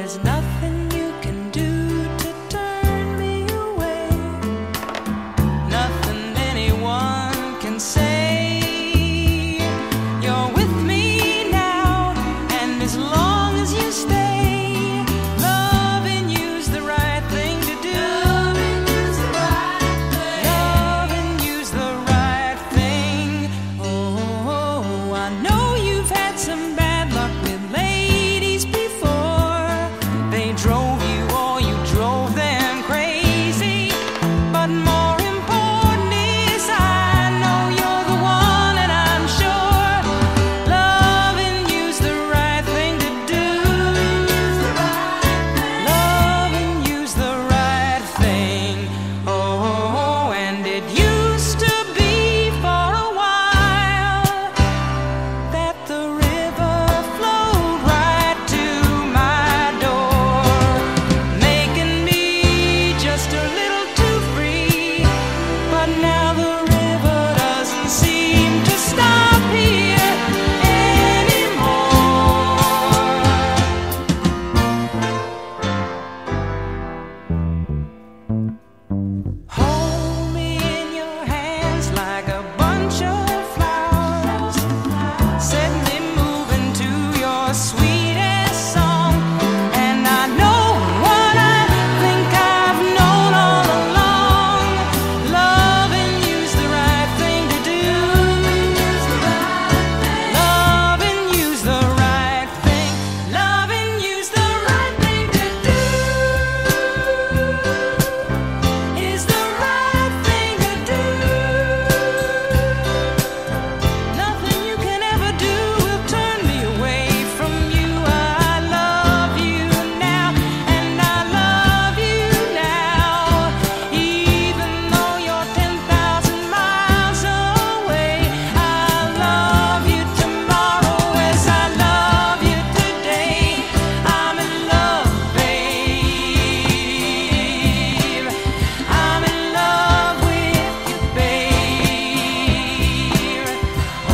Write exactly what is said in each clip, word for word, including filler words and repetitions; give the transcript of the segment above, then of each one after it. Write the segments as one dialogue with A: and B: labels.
A: There's nothing you can do to turn me away, nothing anyone can say. You're with me now, and as long as you stay, loving you's the right thing to do. Loving you's the right thing. Loving you's the right thing. Oh, I know you've had some bad luck with ladies before. They drove you or you drove them crazy. But more important is I know you're the one, and I'm sure loving you's the right thing to do. Loving you's the right thing. Oh, and it used to be for a while that the river flowed right to my door, making me just a little too free. But now the river doesn't seem to stop here anymore. Hold me in your hands like a bunch of flowers. Set me moving to your sweetest song. And I know what I think I've known all along. Loving you's the right thing to do. Loving you's the right thing. Loving you's the right thing to do. Is the right thing to do. Nothing you can ever do will turn me away from you. I love you now, and I love you now. Even though you're ten thousand miles away, I love you tomorrow as I love you today. I'm in love, babe. I'm in love with you, babe. Oh,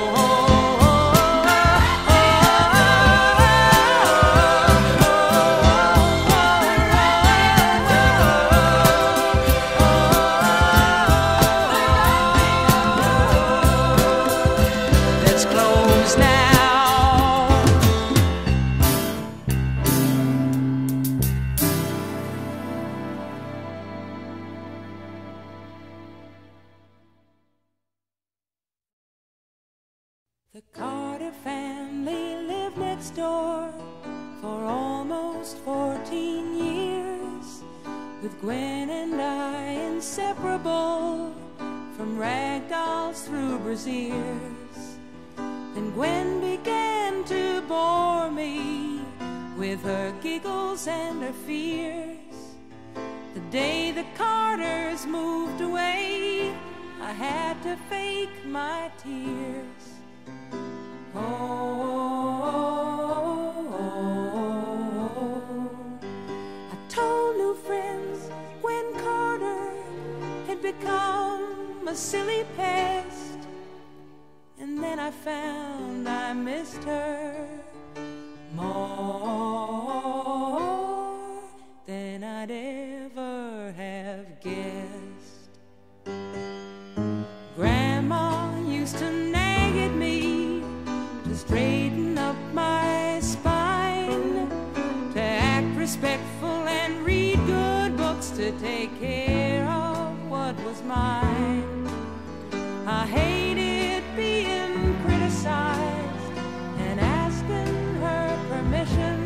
A: let's close now. The Carter family lived next door for almost fourteen years, with Gwen and I inseparable from rag dolls through brassieres. Then Gwen began to bore me with her giggles and her fears. The day the Carters moved away, I had to fake my tears. Oh, I told new friends Gwen Carter had become a silly pest, and then I found I missed her more than I'd ever have guessed. Grandma used to nag at me to straighten up my spine, to act respectful and read good books, to take care of what was mine. I hated being criticized and asking her permission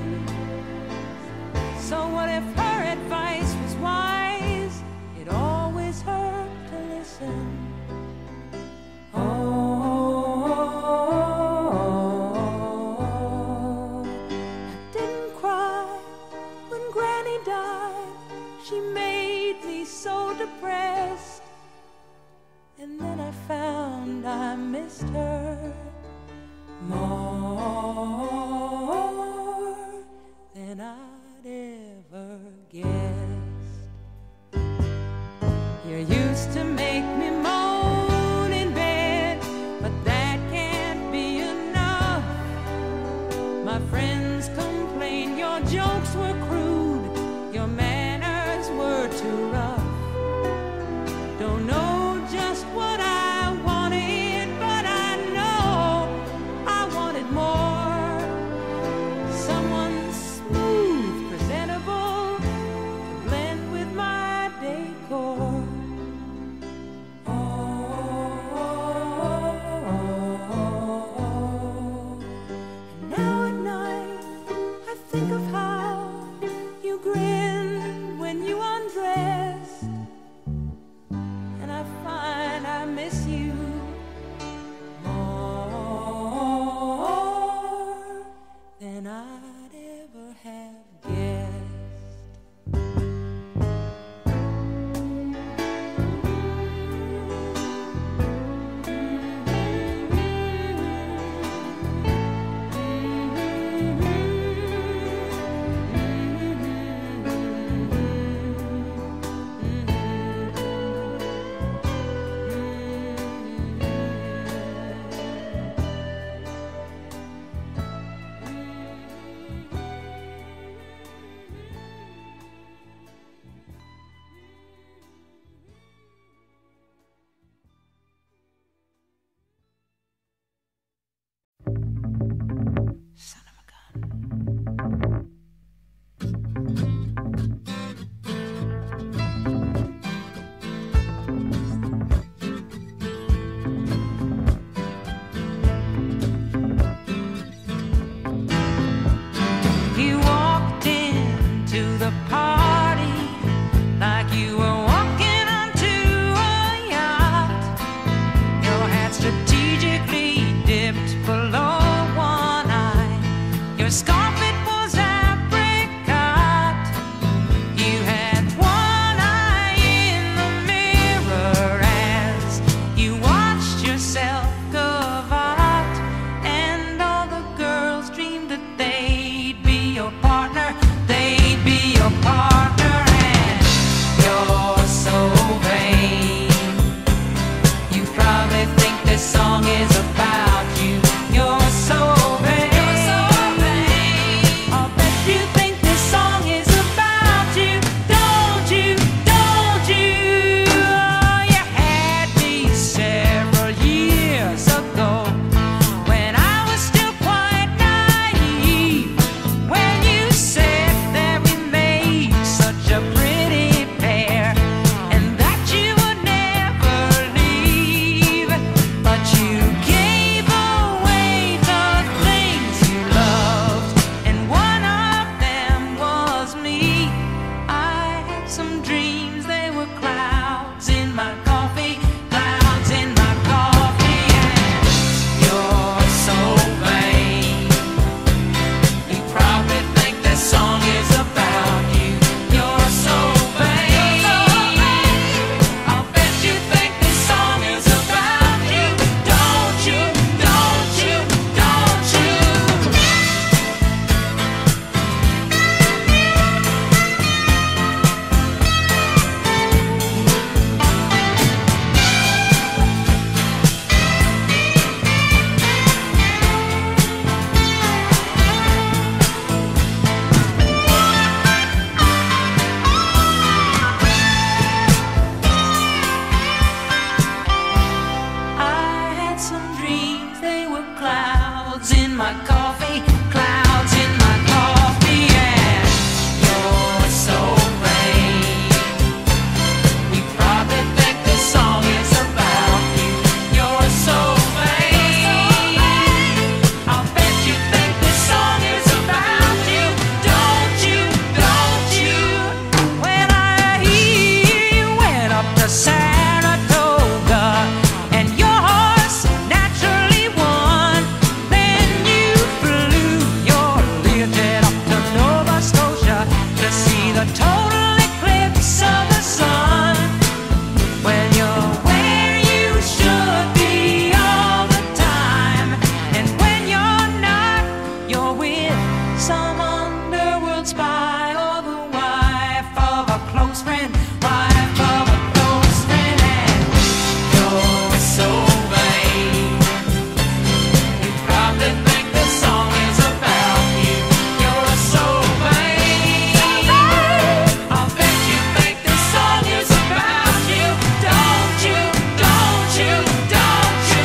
A: my coffee, clouds in my coffee, and you're so vain. You probably think this song is about you. You're so vain. I'll bet you think this song is about you. Don't you, don't you? When I hear you went up to Saratoga and your horse naturally won, then you flew your Learjet up to Nova Scotia to see the total eclipse of the sun. When you're where you should be all the time, and when you're not, you're with some underworld spy or the wife of a close friend, wife of a close friend, and you're so vain. You probably think this song is about you. You're so vain. I'll bet you think this song is about you. Don't you, don't you, don't you?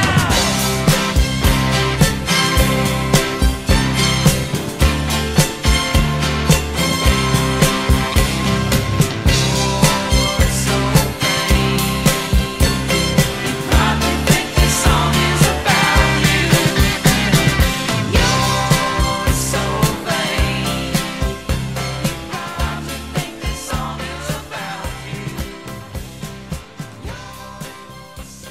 A: You're so vain. You probably think this song is about you. You're so vain. You probably think this song is about you. You're so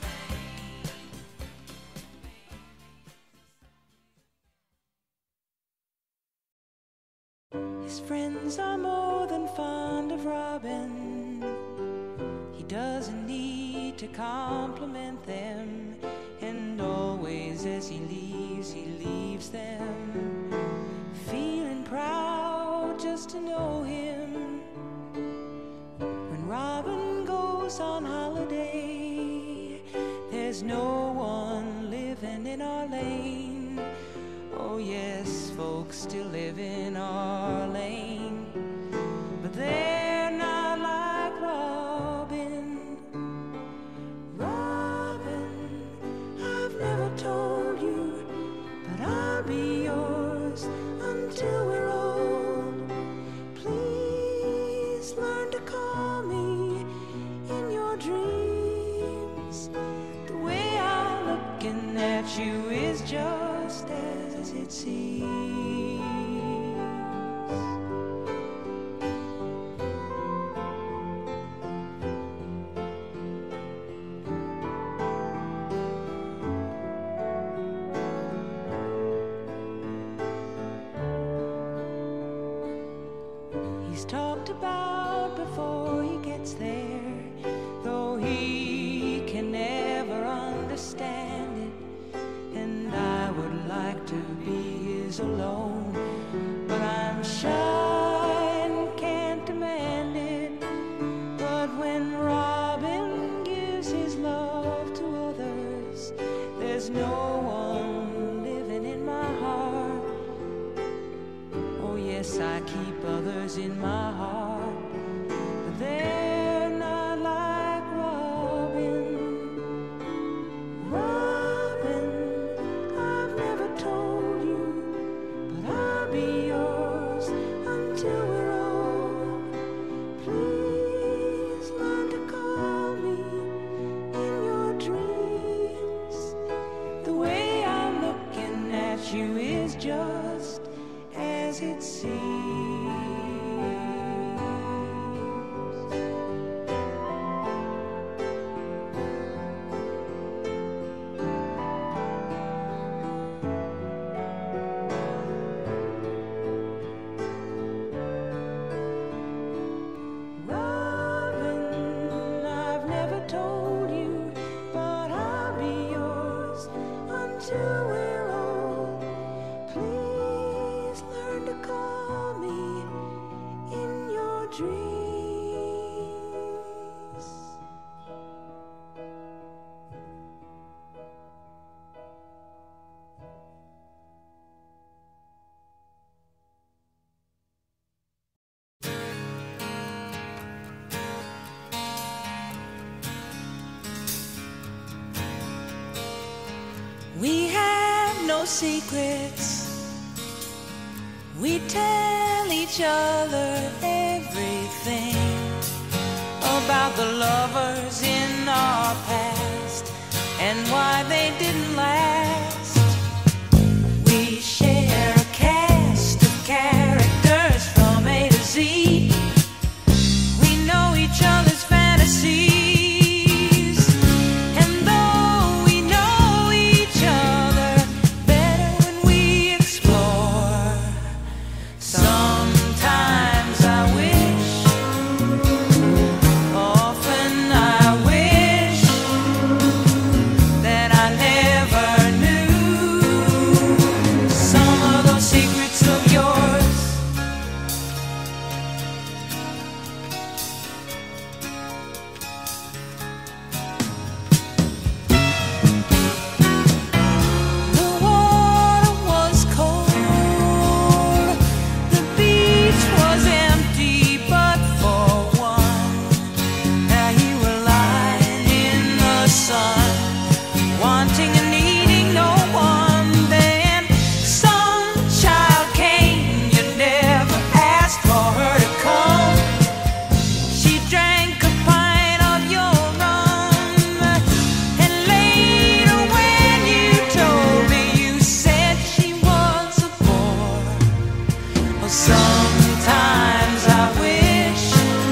A: vain. His friends are more than fond of Robin. He doesn't need to compliment them, and always as he leaves, he leaves them feeling proud just to know him. When Robin goes on holiday, there's no one living in our lane. Oh yes, folks still live in our lane, but they're not like Robin. Robin, I've never told you, but I'll be yours until we're old. Please learn to call me in your dreams. The way I'm looking at you is just as it seems. He's talked about before he gets there, though he can never understand it. And I would like to be his alone, but I'm shy and can't demand it. But when Robin gives his love to others, there's no one living in my heart. Oh yes, I keep others in my heart, but they're not like Robin. Robin, I've never told you, but I'll be yours until we're old. Please learn to call me in your dreams. The way I'm looking at you is just as it seems. Robin, I've never told you, but I'll be yours until we're old. Please learn to call me in your dreams. We have no no secrets. We tell each other everything about the lovers in our past and why they didn't last. We share a cast of characters from A to Z. We know each other's fantasies, and though we know each other better when we explore, sometimes I wish, often I wish that I never knew some of those secrets of yours. The water was cold, the beach was empty but for one. Now you were lying in the sun, wanting and needing no one. Then some child came, you never asked for her to come. She drank a pint of your rum, and later when you told me, you said she was a bore. Well, sometimes I wish,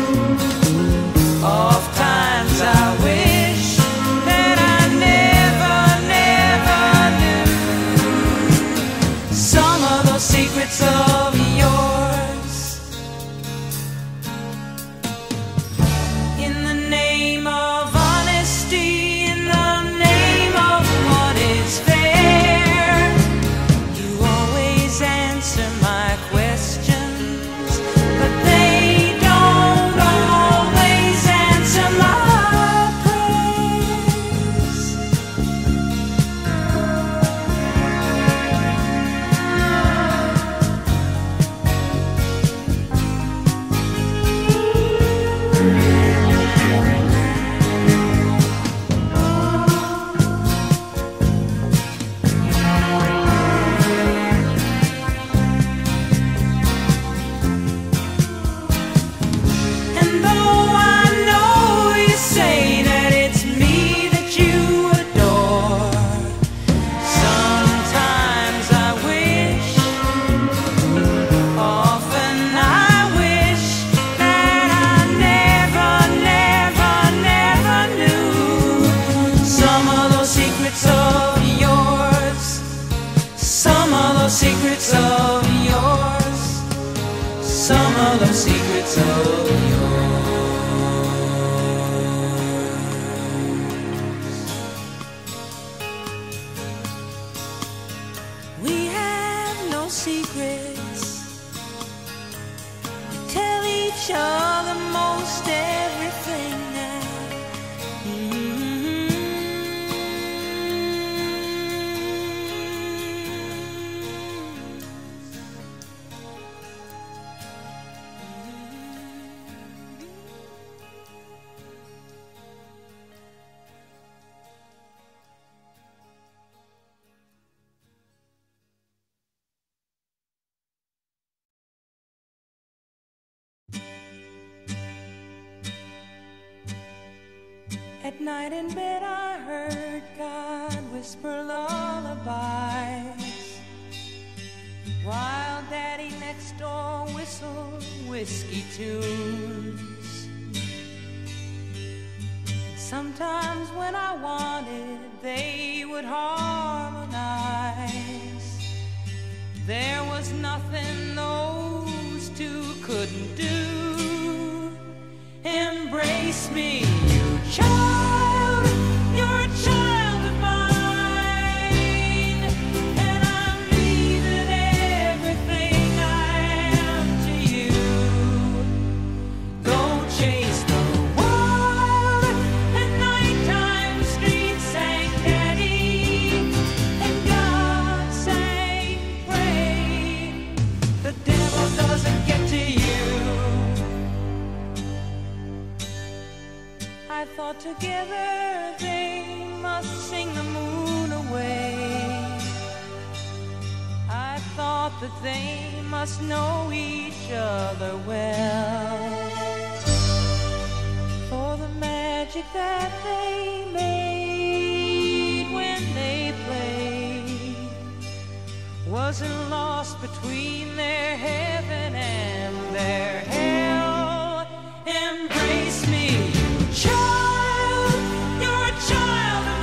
A: oft times I wish that I never, never knew some of those secrets of yours. In the name of honesty, in the name of what is fair, you always answer my questions, but they don't always answer my prayers. And though I know you say that it's me that you adore, sometimes I wish, often I wish that I never, never, never knew some of those secrets of yours, some of those secrets of yours, some of those secrets of yours. We have no secrets. We tell each other most everything now. At night in bed I heard God whisper lullabies, while Daddy next door whistled whiskey tunes. Sometimes when I wanted, they would harmonize. There was nothing those two couldn't do. Embrace me, you child, you're a child of mine, and I'm leaving everything I am to you. Go chase the wild, at nighttime streets sang Daddy, and God sang pray. The devil doesn't get to you. I thought together they must sing the moon away, that they must know each other well. For the magic that they made when they played wasn't lost between their heaven and their hell. Embrace me, child, you're a child of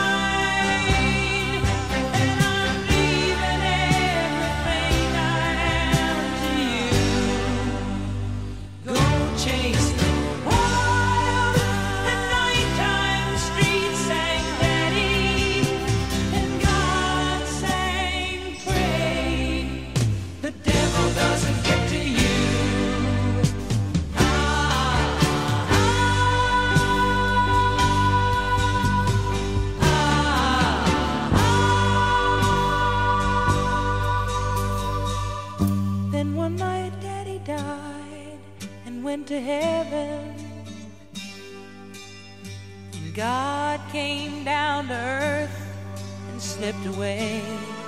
A: mine, and I'm leaving everything I am to you. Go chase the wild, the nighttime streets sang daddy, and God sang pray. The devil doesn't get to you. Then one night Daddy died and went to heaven, and God came down to earth and slipped away.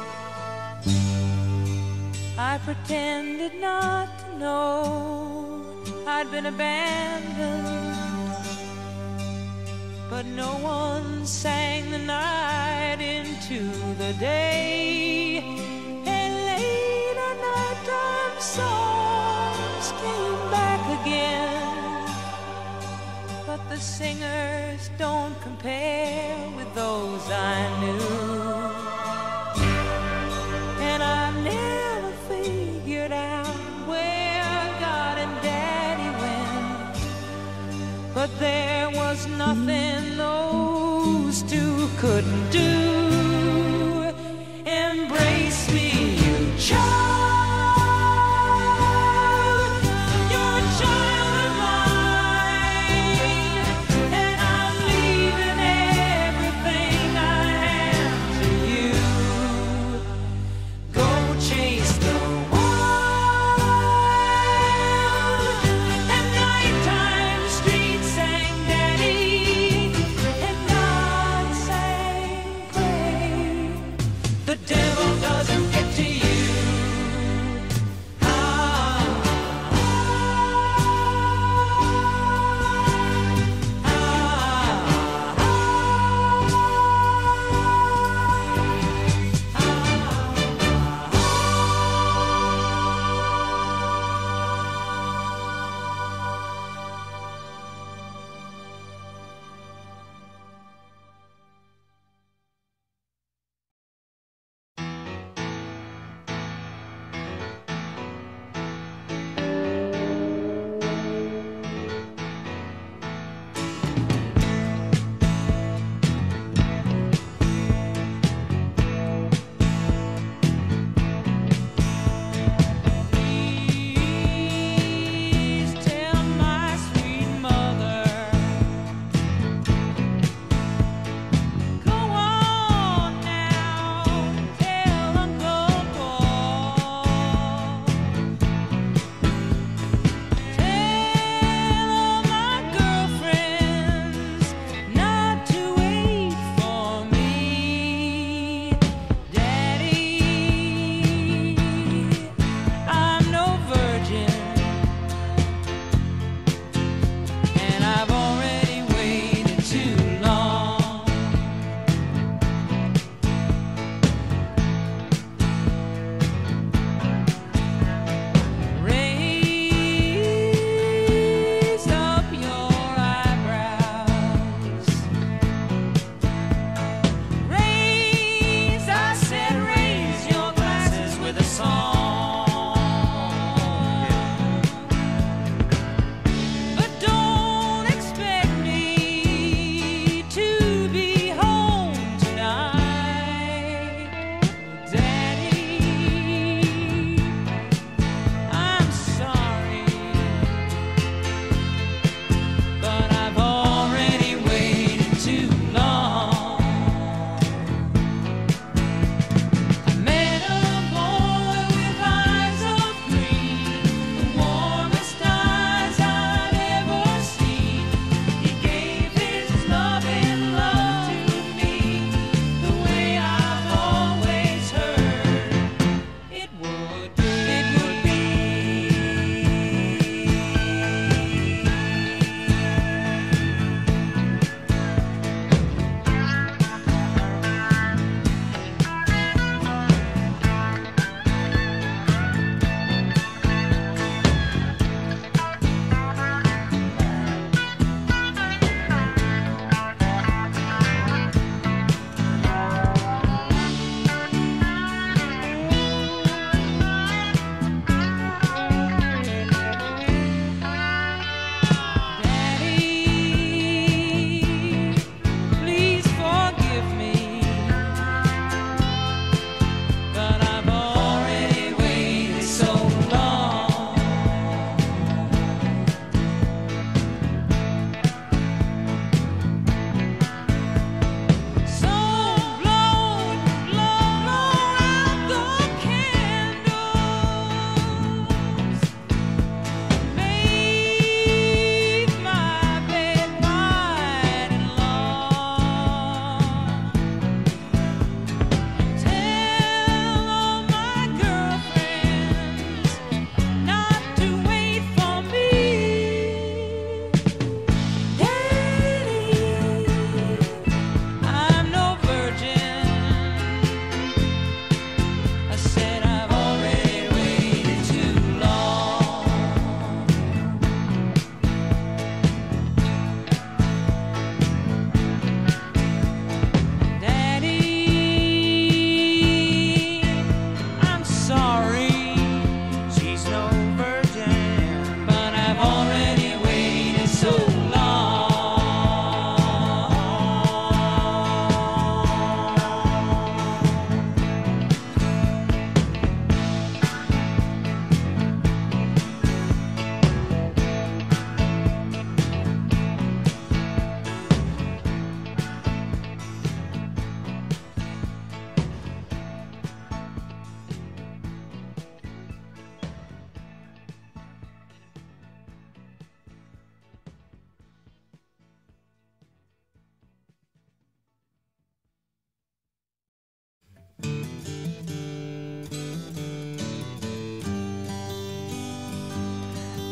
A: I pretended not to know I'd been abandoned, but no one sang the night into the day. And later nighttime songs came back again, but the singers don't compare with those I knew. And I never figured out where God and Daddy went, but there was nothing those two couldn't do. Embrace me, you child, you're a child of mine, and I'm leaving everything I am to you. Go chase the wild, and nighttime streets sang daddy, and God sang pray. The devil doesn't get to you.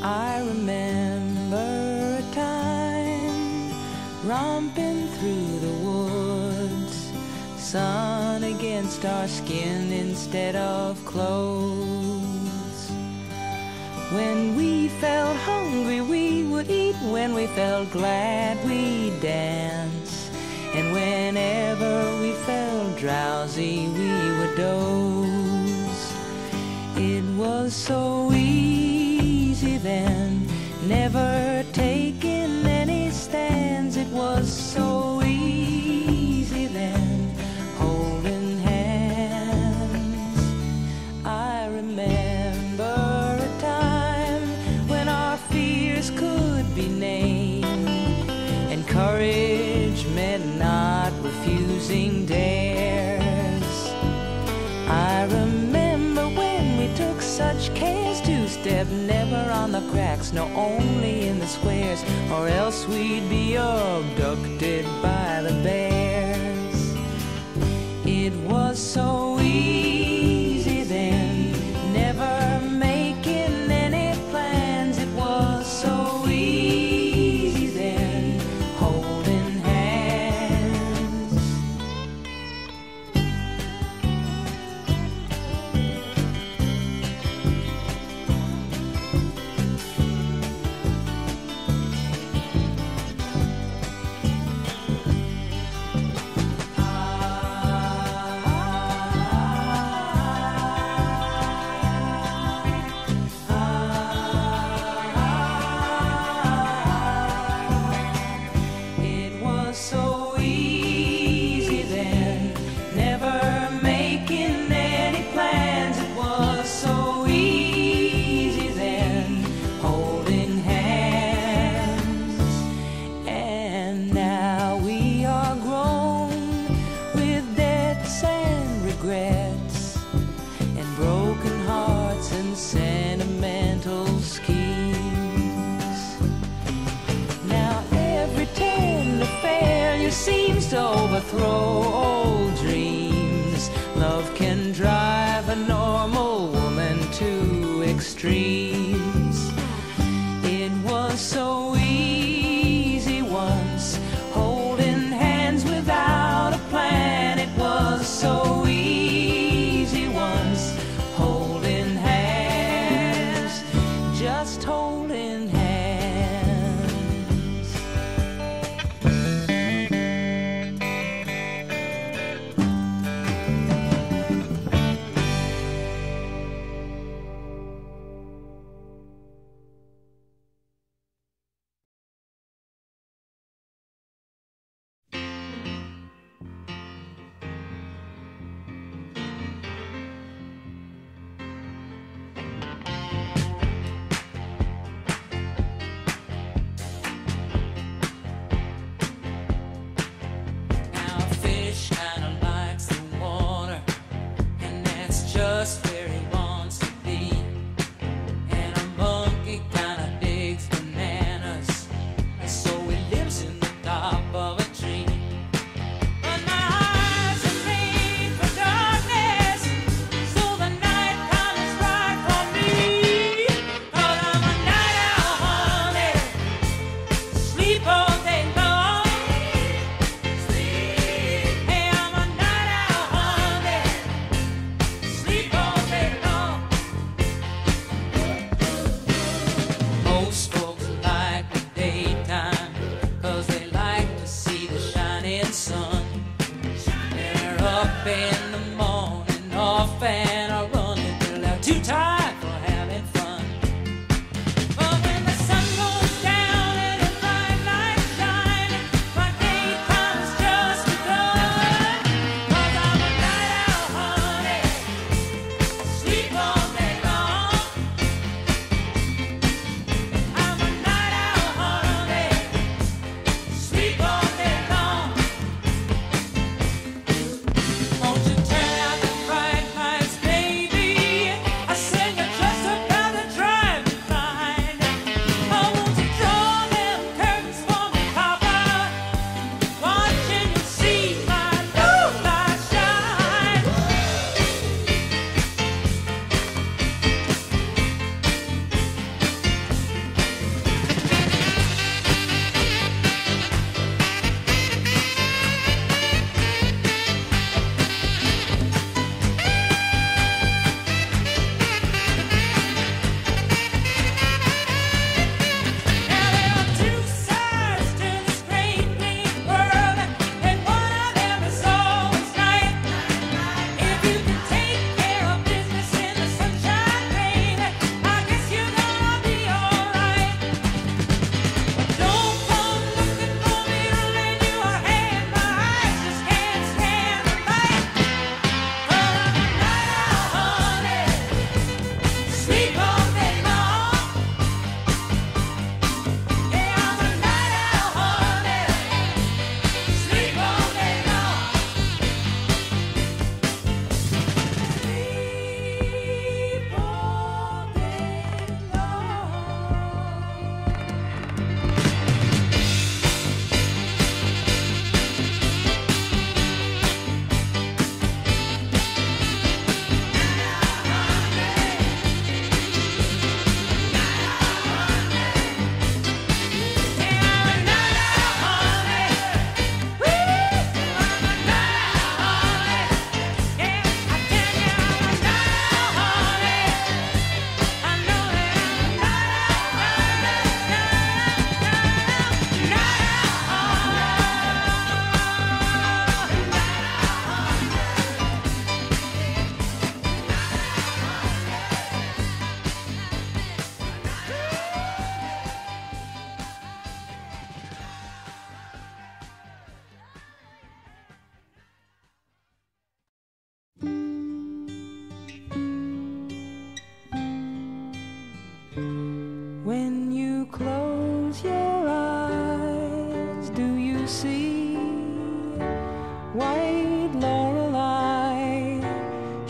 A: I remember a time romping through the woods, sun against our skin instead of clothes. When we felt hungry we would eat, when we felt glad we'd dance, and whenever we felt drowsy we would doze. It was so easy then, never taking any stands. It was so easy then, holding hands. I remember a time when our fears could be named, and courage meant not refusing dares. I remember when we took such cares to step never on the cracks, no, only in the squares, or else we'd be abducted by the bears. It was so easy then, never making any plans. It was so easy then, holding hands. It was so easy then, never making any plans. It was so easy then, holding hands. And now we are grown with debts and regrets, and broken hearts and sentimental schemes. Now every tender failure seems to overthrow old dreams. Love can drive a normal woman to extremes. It was so easy once, holding hands without a plan. It was so easy once, holding hands, just holding hands. Now a fish kinda likes the water, and that's just where he wants to be. And a monkey kinda digs bananas, so he lives in the top of a tree. But my eyes are made for darkness, so the night time is right for me. 'Cause I'm a night owl, honey, sleep all day long. Hey, I'm a night owl, honey, sleep all day long. Most folks like the daytime, 'cause they like to see the shining sun. They're up in the morning, off and are running till they're too tired for having fun. But when the sun goes down and the bright lights shine, my daytime is just begun. 'Cause I'm a night owl, honey, sleep all day long. I'm a night owl, honey, sleep all day long. Won't you turn out the bright lights, baby? I said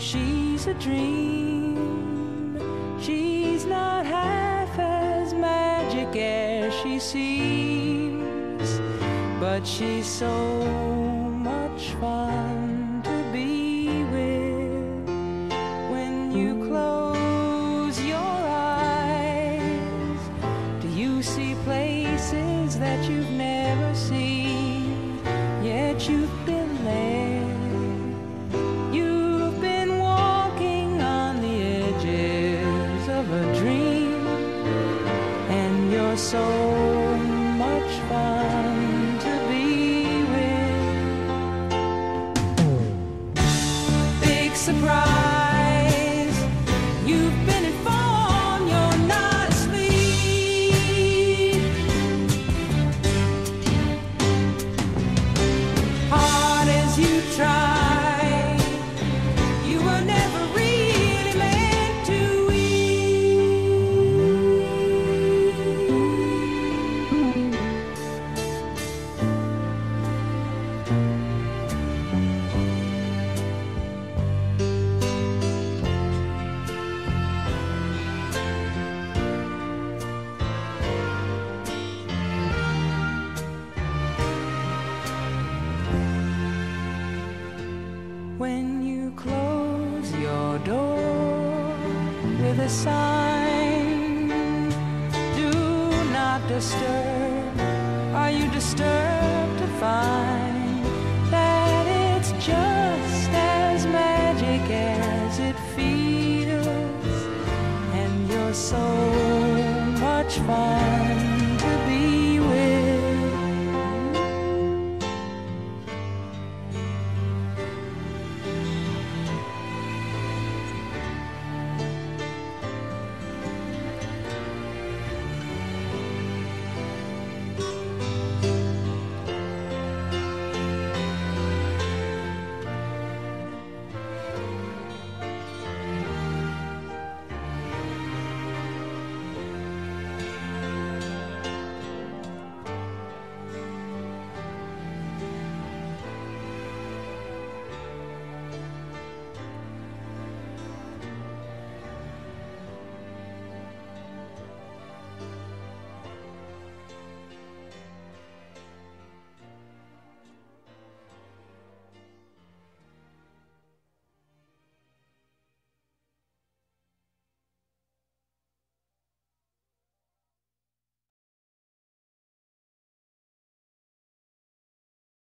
A: she's a dream. She's not half as magic as she seems, but she's so much fun to be with. When you close your eyes, do you see places that you've never seen? Yet you've been there. You've been walking on the edges of a dream, and you're so much fun to be with. Big surprise, you've been informed you're not asleep. Hard as you try, you were never really meant to when you close your door with a sign, do not disturb. Are you disturbed to find that it's just as magic as it feels, and you're so much fun